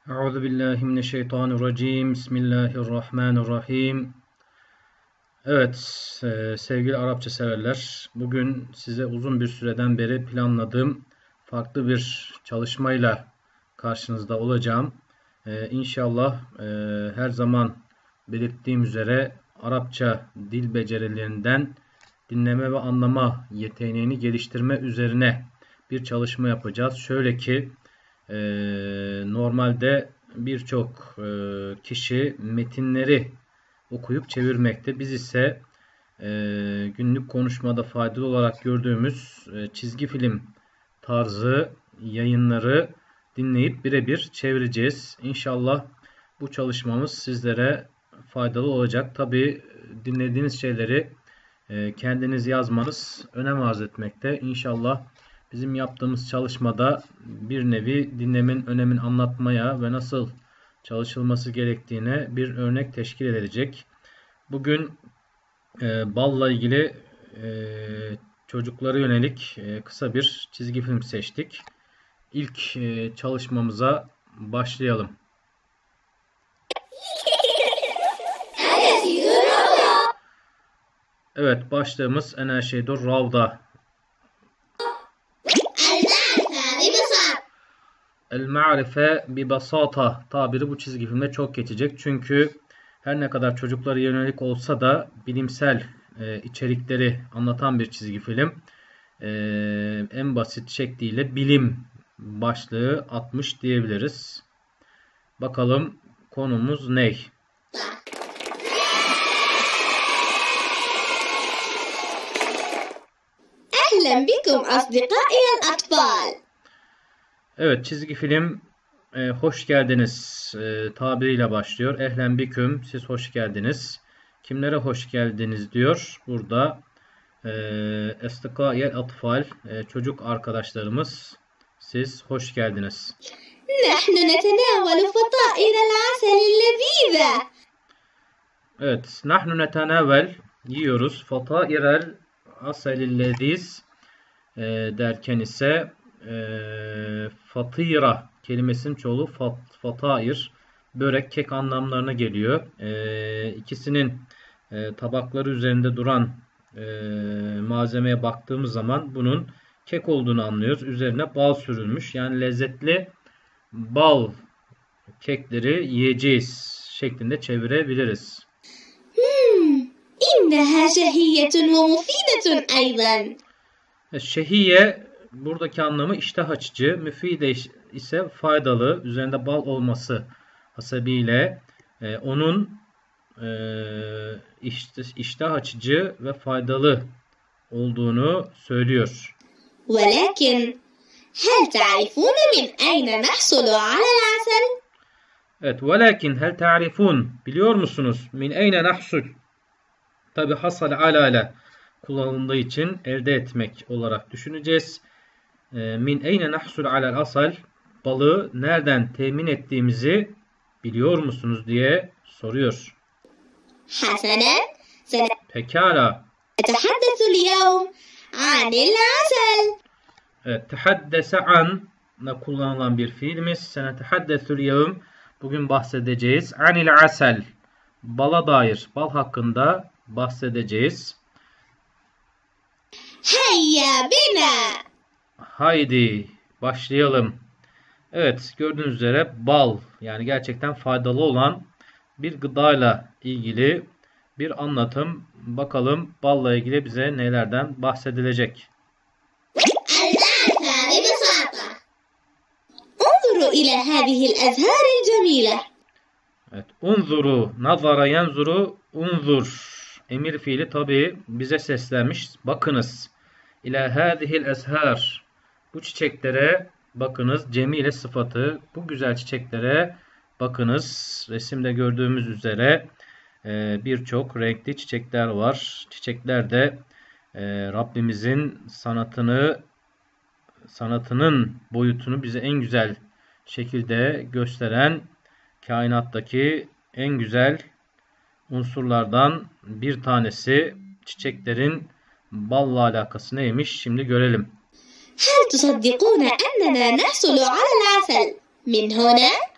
Euzu billahi mineşşeytanirracim. Bismillahirrahmanirrahim. Evet, sevgili Arapça severler, bugün size uzun bir süreden beri planladığım farklı bir çalışmayla karşınızda olacağım. İnşallah her zaman belirttiğim üzere Arapça dil becerilerinden dinleme ve anlama yeteneğini geliştirme üzerine bir çalışma yapacağız. Şöyle ki normalde birçok kişi metinleri okuyup çevirmekte. Biz ise günlük konuşmada faydalı olarak gördüğümüz çizgi film tarzı yayınları dinleyip birebir çevireceğiz. İnşallah bu çalışmamız sizlere faydalı olacak. Tabii dinlediğiniz şeyleri kendiniz yazmanız önem arz etmekte. İnşallah bizim yaptığımız çalışmada bir nevi dinlemenin önemini anlatmaya ve nasıl çalışılması gerektiğine bir örnek teşkil edecek. Bugün balla ilgili çocuklara yönelik kısa bir çizgi film seçtik. İlk çalışmamıza başlayalım. Evet, başlığımız Ene şeydur Ravda. El-ma'rife bi basata tabiri bu çizgi filmde çok geçecek. Çünkü her ne kadar çocuklara yönelik olsa da bilimsel içerikleri anlatan bir çizgi film. En basit şekliyle bilim başlığı atmış diyebiliriz. Bakalım konumuz ne? أهلا بكم أصدقائي الأطفال. Evet, çizgi film hoş geldiniz tabiriyle başlıyor. Ehlen biküm, siz hoş geldiniz. Kimlere hoş geldiniz diyor. Burada estikâiyel atfal, çocuk arkadaşlarımız, siz hoş geldiniz. نحن نتناول فطائر العسل اللذيذة. Evet, nahnu netenavel, yiyoruz. Fatairel aselilleziz derken ise fatira kelimesinin çoğulu fatair, börek, kek anlamlarına geliyor. İkisinin tabakları üzerinde duran malzemeye baktığımız zaman bunun kek olduğunu anlıyoruz. Üzerine bal sürülmüş. Yani lezzetli bal kekleri yiyeceğiz şeklinde çevirebiliriz. إنها شهية ومفيدة أيضا. Şehiye buradaki anlamı iştah açıcı, müfide ise faydalı, üzerinde bal olması hasebiyle onun iştah açıcı ve faydalı olduğunu söylüyor. ولكن هل تعرفون من أين نحصل على العسل؟ Evet, velakin hel ta'rifun, biliyor musunuz? Min eyne nahsul. Tabi hasal alale kullanıldığı için elde etmek olarak düşüneceğiz. Min eyne nahsul alel asal, balığı nereden temin ettiğimizi biliyor musunuz diye soruyor. حسنا، Pekala. سنتحدث اليوم عن العسل. Evet, tehaddese an kullanılan bir fiilimiz. Senetehaddesul yevm, bugün bahsedeceğiz. Anil asel, bala dair, bal hakkında bahsedeceğiz. هيا بنا. Haydi başlayalım. Evet, gördüğünüz üzere bal, yani gerçekten faydalı olan bir gıdayla ilgili bir anlatım. Bakalım balla ilgili bize nelerden bahsedilecek. الآن ببساطة انظروا إلى هذه الأزهار الجميلة. Evet, unzuru, nazara yanzuru, unzur. Emir fiili tabi bize seslenmiş. Bakınız. İlâ hâzihil ezhâr. Bu çiçeklere bakınız. Cemile sıfatı. Bu güzel çiçeklere bakınız. Resimde gördüğümüz üzere birçok renkli çiçekler var. Çiçekler de Rabbimizin sanatının boyutunu bize en güzel şekilde gösteren kainattaki en güzel unsurlardan bir tanesi. Çiçeklerin balla alakası neymiş? Şimdi görelim. هل تصدقون أننا نحصل على العسل من هنا؟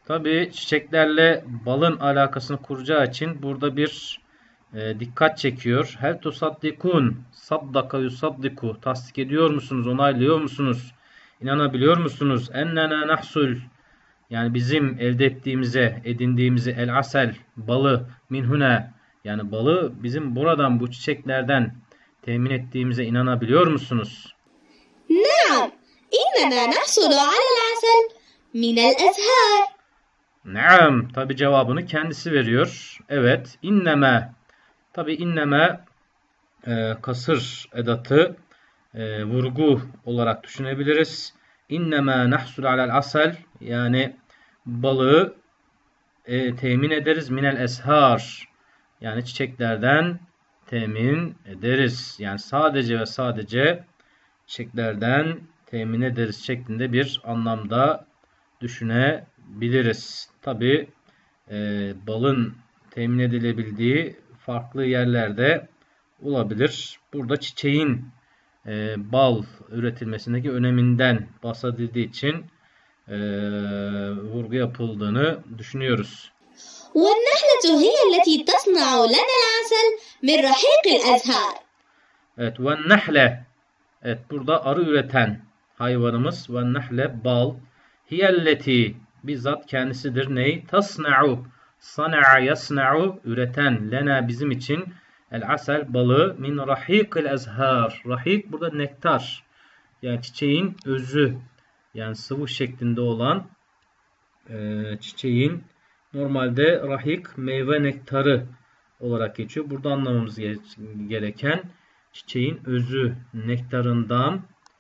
Tabii çiçeklerle balın alakasını kuracağı için burada bir dikkat çekiyor. Hel tusaddikun, saddaka yusaddiku. Tasdik ediyor musunuz? Onaylıyor musunuz? İnanabiliyor musunuz? Ennena nahsul. Yani bizim elde ettiğimize, edindiğimizi el asel, balı minhuna. Yani balı bizim buradan, bu çiçeklerden temin ettiğimize inanabiliyor musunuz? نعم إننا نحصل على العسل من الأزهار. Naam. Tabi cevabını kendisi veriyor. Evet. İnneme. Tabi inneme kasır edatı vurgu olarak düşünebiliriz. İnneme nahsul alel asel, yani balığı temin ederiz minel eshar, yani çiçeklerden temin ederiz. Yani sadece ve sadece çiçeklerden temin ederiz şeklinde bir anlamda düşünebiliriz. Tabi balın temin edilebildiği farklı yerlerde olabilir. Burada çiçeğin bal üretilmesindeki öneminden bahsedildiği için vurgu yapıldığını düşünüyoruz. والنحلة هي التي تصنع لنا العسل من رحيق الأزهار. Evet, ve nehle. Evet, burada arı üreten hayvanımız. Ve nehle bal. Hiyelleti, bizzat kendisidir. Ney? Tasna'u. Sana'a yasna'u, üreten. Lena, bizim için. El asel, balı. Min rahikil ezhar. Rahik burada nektar. Yani çiçeğin özü. Yani sıvı şeklinde olan çiçeğin, normalde rahik meyve nektarı olarak geçiyor. Burada anlamamız gereken çiçeğin özü, nektarından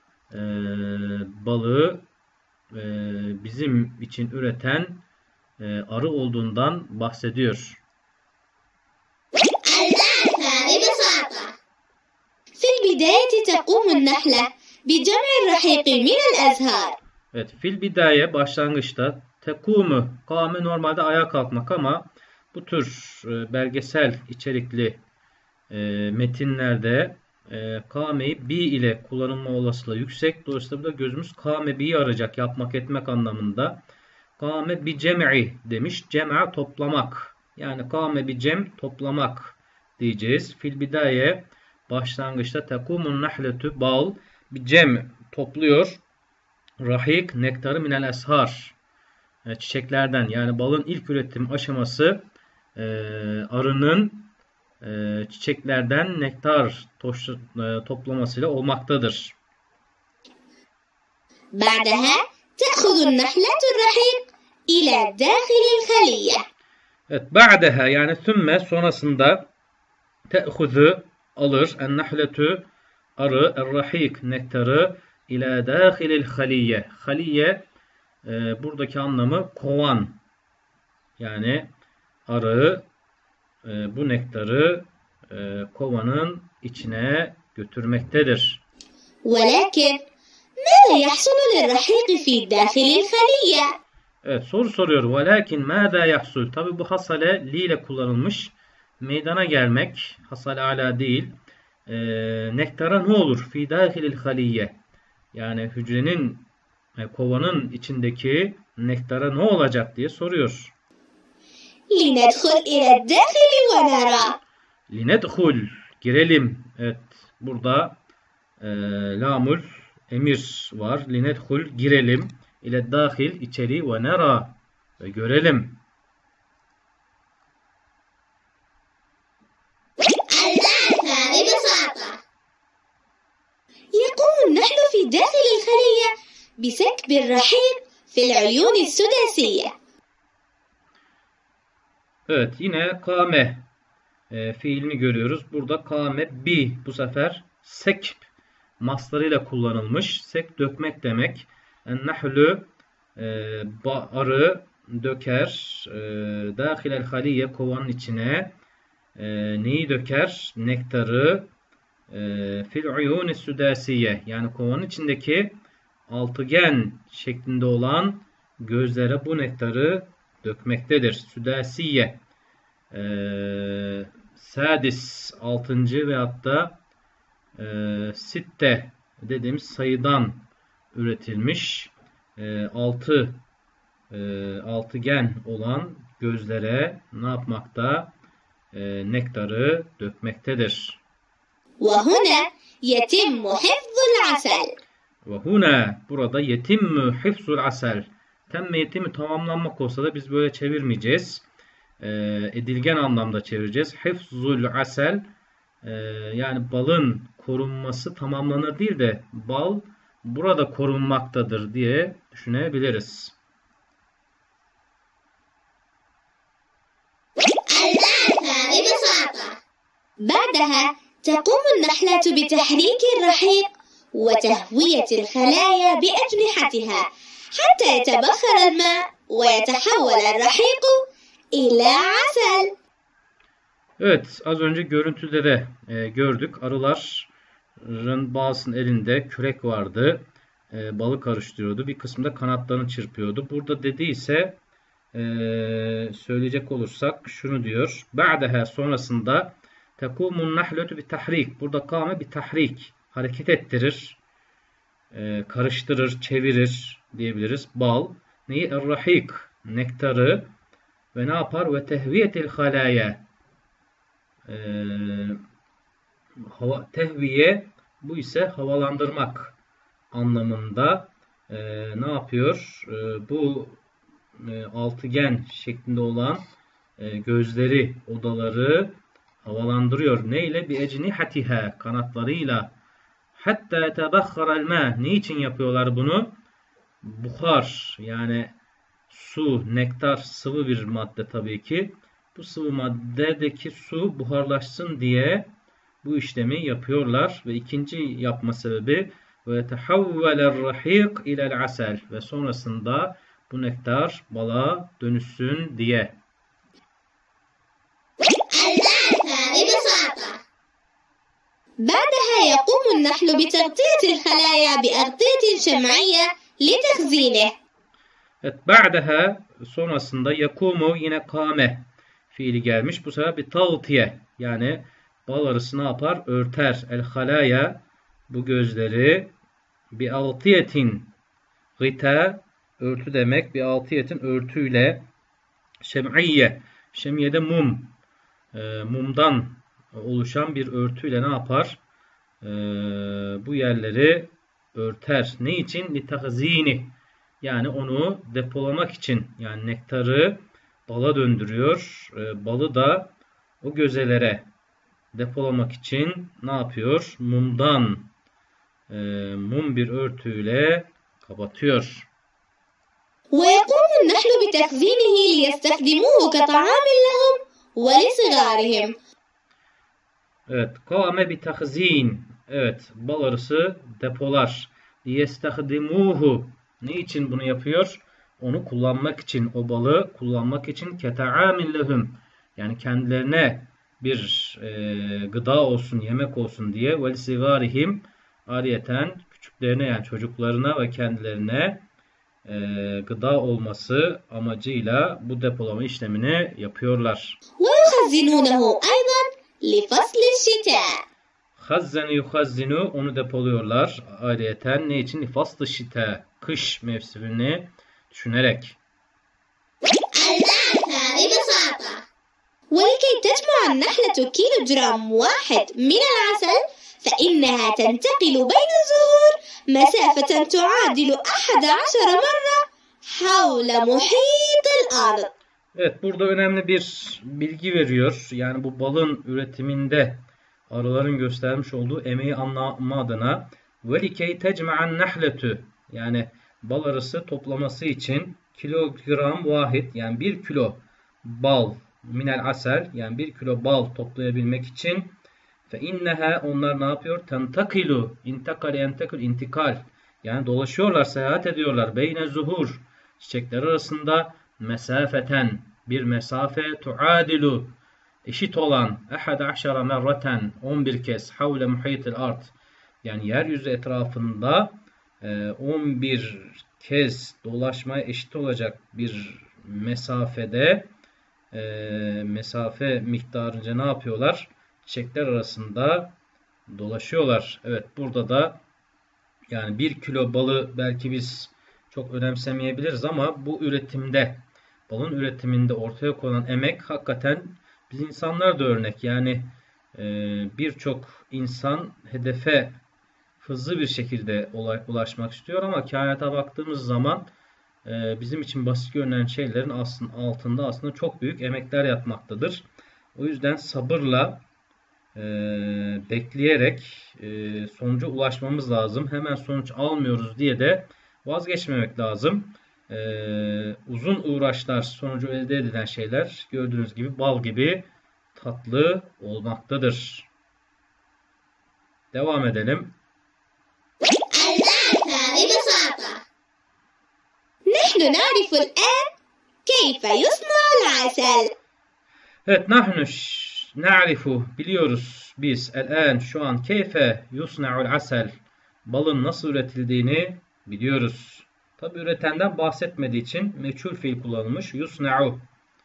balığı bizim için üreten arı olduğundan bahsediyor. ببساطة في البداية تقوم النحلة بجمع الرحيق من الأزهار. Evet, fil bidaye, başlangıçta, tekumu, kâme normalde ayağa kalkmak, ama bu tür belgesel içerikli metinlerde kâmeyi bi ile kullanılma olasılığı yüksek. Dolayısıyla burada gözümüz kâme bi'yi arayacak, yapmak, etmek anlamında. Kâme bi cem'i demiş. Cem'a, toplamak. Yani kâme bi cem, toplamak diyeceğiz. Fil bidaye, başlangıçta, tekumun nahletü, bal, bi cem, topluyor. Rahik, nektarı minel eshar, çiçeklerden, yani balın ilk üretim aşaması arının çiçeklerden nektar toplamasıyla olmaktadır. بعدها تأخذ النحلة الرحيق إلى داخل الخلية. Evet, ba'deha, yani sümme, sonrasında, te'huzu, alır, en-nahletü, arı, er-rahik, nektarı, ila dâhilil haliye. Haliye buradaki anlamı kovan. Yani arı bu nektarı kovanın içine götürmektedir. ولكن ماذا يحصل للرحيق في داخل الخلية؟ Evet, soru soruyor. Velakin mâdâ yahsul. Tabi bu hasale li ile kullanılmış. Meydana gelmek. Hasale ala değil. Nektara ne olur? Fi dâhilil haliye. Yani hücrenin, kovanın içindeki nektara ne olacak diye soruyor. لندخل إلى الداخل ونرى. Linedhul, girelim. Evet, burada lamul emir var. Linedhul, girelim. İle dahil, içeri, ve nera, ve görelim. ببساطة يقوم النحل في داخل الخلية بسكب الرحيق في العيون السداسية. Evet, yine kâme fiilini görüyoruz. Burada kâme bi, bu sefer sekb maslarıyla kullanılmış. Sek, dökmek demek. En-nahlü, arı döker. Dâhilel haliye, kovanın içine neyi döker? Nektarı. Fil uyûni südâsiye, yani kovanın içindeki altıgen şeklinde olan gözlere bu nektarı dökmektedir. Südâsiye, sadis, 6. ve hatta sitte dediğimiz sayıdan üretilmiş 6 altıgen olan gözlere ne yapmakta? Nektarı dökmektedir. وهنا يتم حفظ العسل. Ve huna burada yetimmü hifzul asel. Temme yetimi tamamlanmak olsa da biz böyle çevirmeyeceğiz. Edilgen anlamda çevireceğiz. Hifzul asel yani balın korunması tamamlanır değil de bal burada korunmaktadır diye düşünebiliriz. بعدها تقوم النحلة بتحريك الرحيق وتهوية الخلايا بأجنحتها حتى يتبخر الماء ويتحول الرحيق إلى عسل. Evet, az önce görüntüde de gördük. Arıların bazısının elinde kürek vardı. Balı karıştırıyordu. Bir kısmında kanatlarını çırpıyordu. Burada dediyse söyleyecek olursak şunu diyor. Ba'daha sonrasında tekumun nahletu bi tahrik. Burada kâme bi tahrik. Hareket ettirir. Karıştırır, çevirir diyebiliriz. Bal. Neyi? Er-rahik. Nektarı. Ve ne yapar? Ve tehviyetil halaya. Tehviye bu ise havalandırmak anlamında ne yapıyor? Bu altıgen şeklinde olan gözleri, odaları havalandırıyor. Neyle? Bi ecnihatiha, kanatlarıyla. Hatta tebakhara el-ma. Niçin yapıyorlar bunu? Buhar yani su, nektar sıvı bir madde tabii ki. Bu sıvı maddedeki su buharlaşsın diye bu işlemi yapıyorlar. Ve ikinci yapma sebebi ve tehawveler rahik ilel asel ve sonrasında bu nektar bala dönüşsün diye. بعدها يقوم النحل بتغطية الخلايا بأغطية شمعية لتخزينه. Evet, ba'daha sonrasında yakumu yine kâme fiili gelmiş. Bu sefer bir tağtiye yani bal arısı ne yapar? Örter. El halaya bu gözleri bir altiyetin gıta örtü demek. Bir altiyetin örtüyle şem'iyye. Şem'iyye de mum. Mumdan oluşan bir örtüyle ne yapar? Bu yerleri örter. Ne için? Litahzini. Yani onu depolamak için. Yani nektarı bala döndürüyor. Balı da o gözelere depolamak için ne yapıyor? Mumdan mum bir örtüyle kapatıyor. ويقوم النحل بتخزينه ليستخدموه كطعام لهم ولصغارهم. Evet. Kâme bi tahzin. Evet. Bal arısı depolar. Liyestahdimuhu. Ne için bunu yapıyor? Onu kullanmak için. O balı kullanmak için. Keta'amin lehum. Yani kendilerine bir gıda olsun, yemek olsun diye. Ve sigarihim. Ariyeten küçüklerine yani çocuklarına ve kendilerine gıda olması amacıyla bu depolama işlemini yapıyorlar. ويخزنونه أيضا لفصل الشتاء. Hazzene yuhazzinu onu depoluyorlar. Ayrıyeten ne için? Faslı şite kış mevsimini düşünerek. ولكي تجمع النحلة كيلوغرام واحد من العسل فإنها تنتقل بين الزهور مسافة تعادل 11 مرة حول محيط الأرض. Evet, burada önemli bir bilgi veriyor. Yani bu balın üretiminde arıların göstermiş olduğu emeği anlama adına velikey tecma'an nahletu yani bal arısı toplaması için kilogram vahid yani 1 kilo bal minel asel yani 1 kilo bal toplayabilmek için fe inneha onlar ne yapıyor? Tentakilu intakale yentekul intikal yani dolaşıyorlar, seyahat ediyorlar. Beyne zuhur çiçekler arasında mesafeten bir mesafe tuadilu eşit olan 11 merraten 11 kez havle muhitil ard yani yeryüzü etrafında 11 kez dolaşmaya eşit olacak bir mesafede mesafe miktarınca ne yapıyorlar? Çiçekler arasında dolaşıyorlar. Evet, burada da yani 1 kilo balı belki biz çok önemsemeyebiliriz ama bu üretimde, balın üretiminde ortaya konan emek hakikaten biz insanlar da örnek. Yani birçok insan hedefe hızlı bir şekilde ulaşmak istiyor ama kainata baktığımız zaman bizim için basit görünen şeylerin altında aslında çok büyük emekler yatmaktadır. O yüzden sabırla bekleyerek sonuca ulaşmamız lazım. Hemen sonuç almıyoruz diye de vazgeçmemek lazım. Uzun uğraşlar sonucu elde edilen şeyler gördüğünüz gibi bal gibi tatlı olmaktadır. Devam edelim. نحن نعرف الآن كيف يصنع العسل. Evet, na'rifu biliyoruz biz الآن şu an keyfe yusna'ul asel balın nasıl üretildiğini biliyoruz. Tabi üretenden bahsetmediği için meçhul fiil kullanılmış. Yusna'u.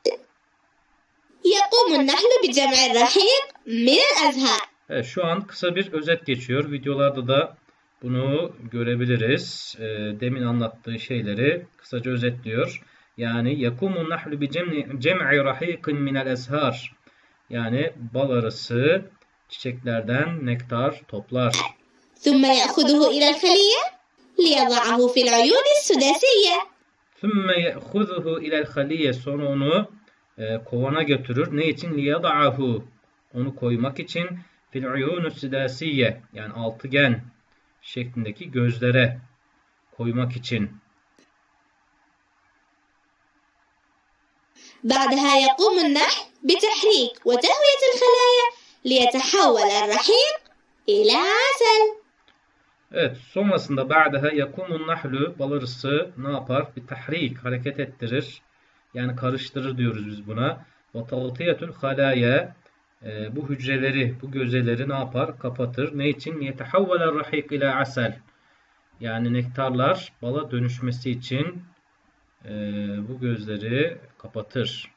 يقوم النحل بجمع الرحيق من الأزهار. Evet, şu an kısa bir özet geçiyor. Videolarda da bunu görebiliriz. Demin anlattığı şeyleri kısaca özetliyor. Yani yakumun nahlu bi cem'i rahiqin min el-ezhar. Yani bal arısı çiçeklerden nektar toplar. ثم يأخذه إلى الخلية ليضعه في العيون السداسية. ثم يأخذه إلى الخلية. Sonra onu kovana götürür. Ne için? ليضعه. Onu koymak için fil uyunus sidasiye yani altıgen şeklindeki gözlere koymak için. بعدها يقوم النحل بتحريك وتهوية الخلايا ليتحول الرحيق إلى عسل. Evet, sonrasında ba'daha yakumun nahlu bal arısı ne yapar? Bir tahrik, hareket ettirir. Yani karıştırır diyoruz biz buna. Ve tağtiyetul halaya bu hücreleri, bu gözeleri ne yapar? Kapatır. Ne için? Yetehavveler rahik ila asel. Yani nektarlar bala dönüşmesi için bu gözleri kapatır.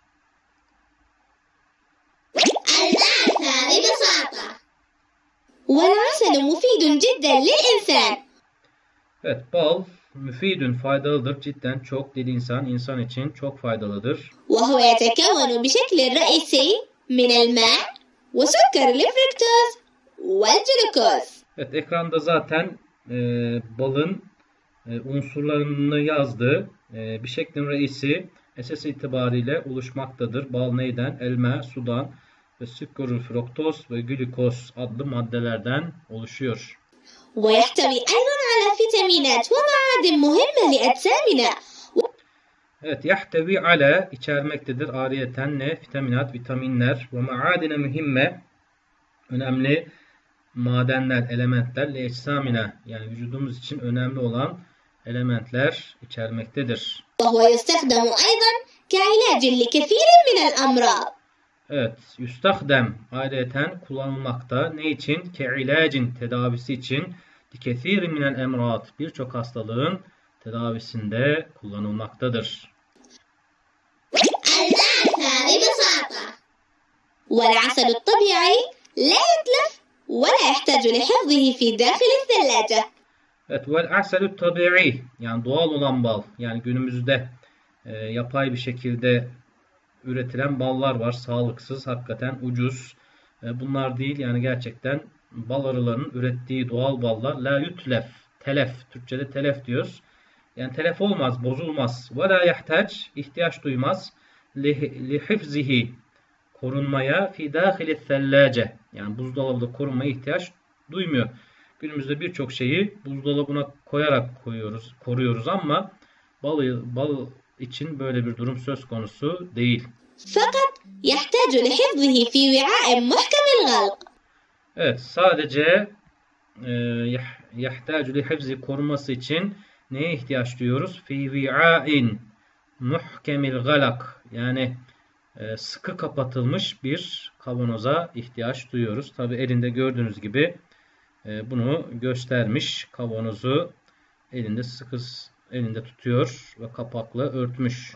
والعسل مفيد جدا للإنسان. Evet, bal müfidün faydalıdır. Cidden çok insan için çok faydalıdır. وهو يتكون بشكل رئيسي من الماء وسكر الفركتوز والجلوكوز. Evet, ekranda zaten balın unsurlarını yazdı. Bir şeklin reisi esas itibariyle oluşmaktadır. Bal neyden? Elma, sudan ve sükkerül fruktoz ve glikoz adlı maddelerden oluşuyor. ويحتوي أيضا على فيتامينات ومعادن مهمة لأجسامنا. Evet, yahtevi ale içermektedir. Ariyeten ne? Vitaminat, vitaminler ve maadine mühimme önemli madenler, elementler le ecsamina yani vücudumuz için önemli olan elementler içermektedir. وهو يستخدم أيضا كعلاج لكثير من الأمراض. Evet, yustahdem ayrıyeten kullanılmakta. Ne için? Ke'ilacin tedavisi için. Dikethiri minel emrat birçok hastalığın tedavisinde kullanılmaktadır. والعسل الطبيعي لا يتلف ولا يحتاج لحفظه في داخل الثلاجة. Evet, vel aselü tabi'i yani doğal olan bal. Yani günümüzde yapay bir şekilde üretilen ballar var. Sağlıksız, hakikaten ucuz. Bunlar değil yani gerçekten bal arılarının ürettiği doğal ballar. La yutlef, telef. Türkçe'de telef diyoruz. Yani telef olmaz, bozulmaz. Ve la yahtac, ihtiyaç duymaz. Li hifzihi, korunmaya. Fi dâhili thellâce, yani buzdolabında korunmaya ihtiyaç duymuyor. Günümüzde birçok şeyi buzdolabına koyarak koruyoruz ama bal için böyle bir durum söz konusu değil. فقط يحتاج لحفظه في وعاء محكم الغلق. Evet, sadece yahtacü lihifzi koruması için neye ihtiyaç duyuyoruz? Fi vi'ain muhkemil galak yani sıkı kapatılmış bir kavanoza ihtiyaç duyuyoruz. Tabi elinde gördüğünüz gibi bunu göstermiş. Kavanozu elinde tutuyor ve kapakla örtmüş.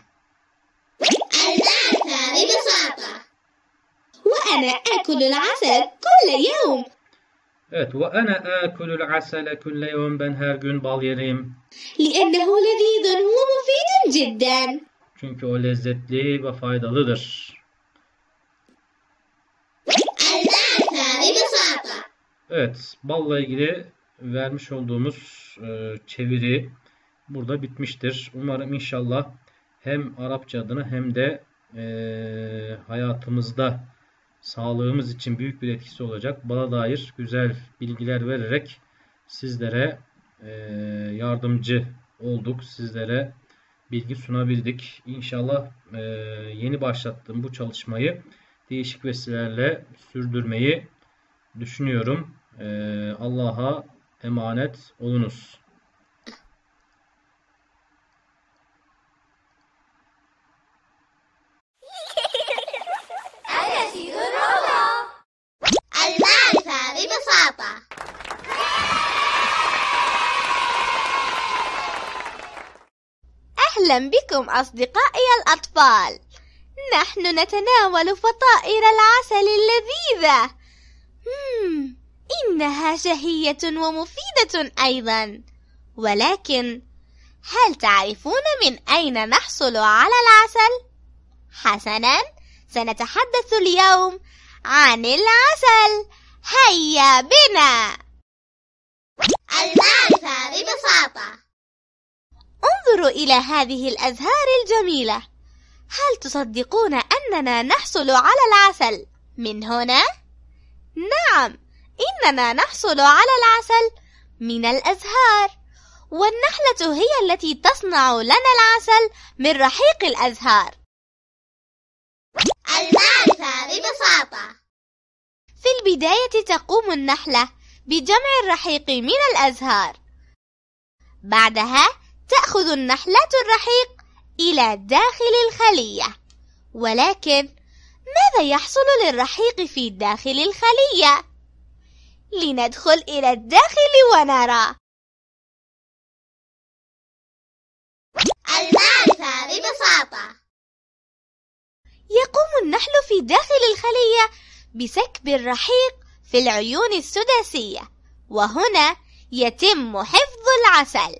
وأنا آكل العسل كل يوم. Evet, وأنا آكل العسل كل يوم, ben her gün bal yerim. لأنه لذيذ ومفيد جدا. Çünkü o lezzetli ve faydalıdır. المعرفة ببساطة. Evet, balla ilgili vermiş olduğumuz çeviri burada bitmiştir. Umarım inşallah hem Arapça adına hem de hayatımızda sağlığımız için büyük bir etkisi olacak bala dair güzel bilgiler vererek sizlere yardımcı olduk. Sizlere bilgi sunabildik. İnşallah yeni başlattığım bu çalışmayı değişik vesilelerle sürdürmeyi düşünüyorum. Allah'a emanet olunuz. المعرفة ببساطة. أهلا بكم أصدقائي الأطفال. نحن نتناول فطائر العسل اللذيذة. إنها شهية ومفيدة أيضا. ولكن هل تعرفون من أين نحصل على العسل؟ حسنا، سنتحدث اليوم عن العسل. هيا بنا. المعرفة ببساطة. انظروا إلى هذه الأزهار الجميلة. هل تصدقون أننا نحصل على العسل من هنا؟ نعم، إننا نحصل على العسل من الأزهار، والنحلة هي التي تصنع لنا العسل من رحيق الأزهار. المعرفة ببساطة. في البداية تقوم النحلة بجمع الرحيق من الأزهار. بعدها تأخذ النحلة الرحيق إلى داخل الخلية. ولكن ماذا يحصل للرحيق في داخل الخلية؟ لندخل إلى الداخل ونرى. المعرفة ببساطة. يقوم النحل في داخل الخلية بسكب الرحيق في العيون السداسية، وهنا يتم حفظ العسل.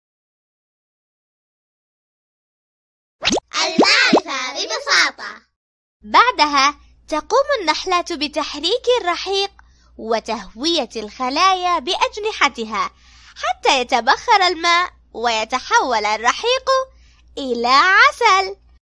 المعرفة ببساطة. بعدها تقوم النحلة بتحريك الرحيق وتهوية الخلايا بأجنحتها حتى يتبخر الماء ويتحول الرحيق إلى عسل.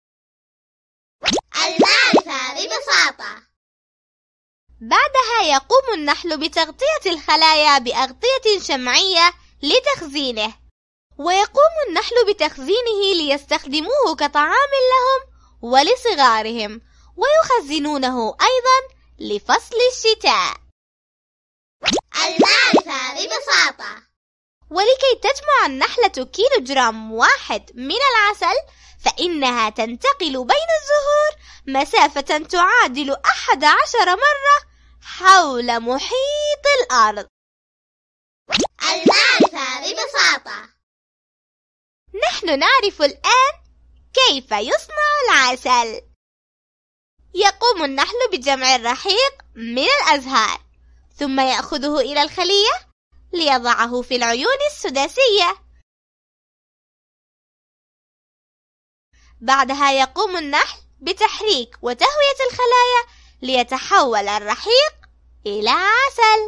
المعرفة ببساطة. بعدها يقوم النحل بتغطية الخلايا بأغطية شمعية لتخزينه، ويقوم النحل بتخزينه ليستخدموه كطعام لهم ولصغارهم، ويخزنونه أيضا لفصل الشتاء. المعرفة ببساطة. ولكي تجمع النحلة كيلوغرام واحد من العسل، فإنها تنتقل بين الزهور مسافة تعادل 11 مرة حول محيط الأرض. المعرفة ببساطة. نحن نعرف الآن كيف يصنع العسل. يقوم النحل بجمع الرحيق من الأزهار، ثم يأخذه إلى الخلية ليضعه في العيون السداسية. بعدها يقوم النحل بتحريك وتهوية الخلايا ليتحول الرحيق إلى عسل.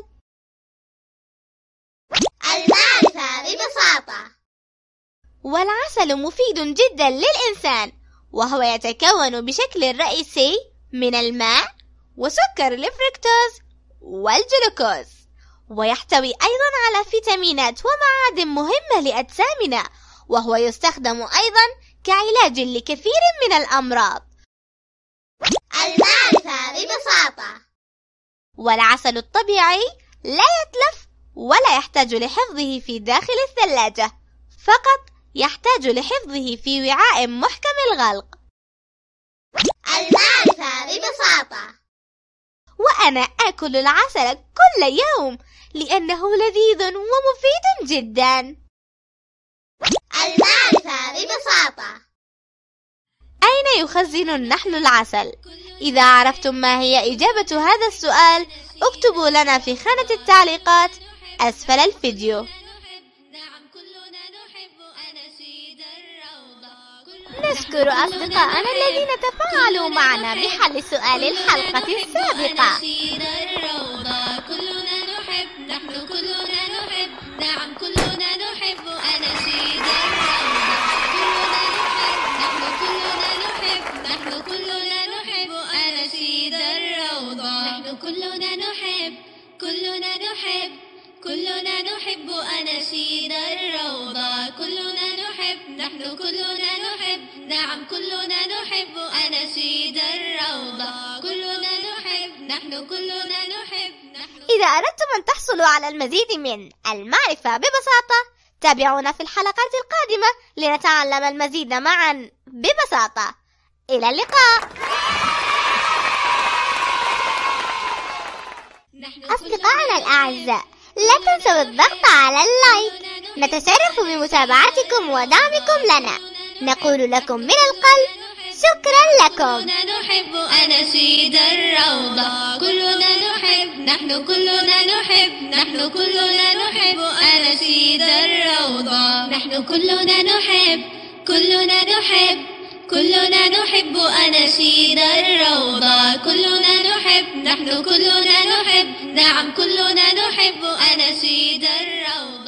المعرفة ببساطة. والعسل مفيد جدا للإنسان، وهو يتكون بشكل رئيسي من الماء وسكر الفركتوز والجلوكوز، ويحتوي أيضا على فيتامينات ومعادن مهمة لأجسامنا، وهو يستخدم أيضا كعلاج لكثير من الأمراض. المعرفة ببساطة. والعسل الطبيعي لا يتلف ولا يحتاج لحفظه في داخل الثلاجة، فقط يحتاج لحفظه في وعاء محكم الغلق. المعرفة ببساطة. وأنا آكل العسل كل يوم لأنه لذيذ ومفيد جدا. المعرفة ببساطة. أين يخزن النحل العسل؟ إذا عرفتم ما هي إجابة هذا السؤال اكتبوا لنا في خانة التعليقات أسفل الفيديو. نشكر أصدقائنا الذين تفاعلوا معنا بحل سؤال الحلقة السابقة. كلنا نحب، نحن كلنا نحب، نعم كلنا نحب أناشيد الروضة. نحن كلنا نحب أناشيد الروضة. نحن كلنا نحب، كلنا نحب، كلنا نحب أناشيد الروضة. كلنا نحب، نحن كلنا نحب، نعم كلنا نحب أناشيد الروضة. كلنا نحب، نحن كلنا نحب. إذا أردتم أن تحصلوا على المزيد من المعرفة ببساطة، تابعونا في الحلقات القادمة لنتعلم المزيد معا ببساطة. إلى اللقاء. أصدقائنا الأعزاء، لا تنسوا الضغط على اللايك. نتشرف بمتابعتكم ودعمكم لنا. نقول لكم من القلب شكرا لكم. كلنا نحب أناشيد الروضة. كلنا نحب، نحن كلنا نحب، نحن كلنا نحب أناشيد الروضة. نحن كلنا نحب، كلنا نحب، كلنا نحب أناشيد الروضة. كلنا نحب، نحن كلنا نحب، نعم كلنا نحب أناشيد الروضة.